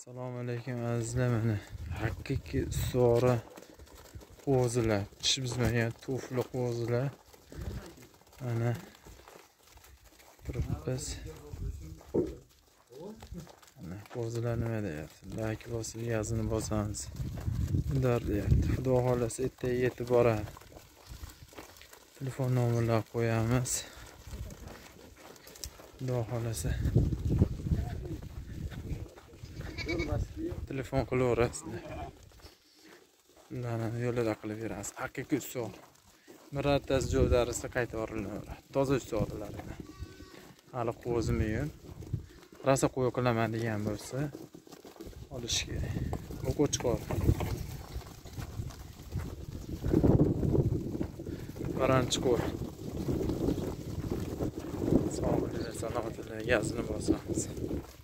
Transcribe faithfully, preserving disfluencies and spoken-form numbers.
Assalomu alaykum azizlar, mana haqiqiy sora qo'zilar, tish bizmagan tufli qo'zilar. Mana turibmiz. Mana qo'zilar nima deyapti? Like bosib yazini bosamiz. Undar deyapti. Xudo xolasa ertaga yetib boradi. Telefon nomerlarini qo'yamiz. Xudo xolasa telefon qilaverasizlar. Ularni yo'lida qilib beramiz. Haqiqiy ustoz. Miratas jo'darisi qayta o'rinaveradi. Toza ustolar. Hali qo'zimiyim. Rasa qo'y qilaman degan bo'lsa, olish kerak. Bu qo'chqor. Baranchi qo'y. Sog'lik, salomatlik, gazini bosamiz.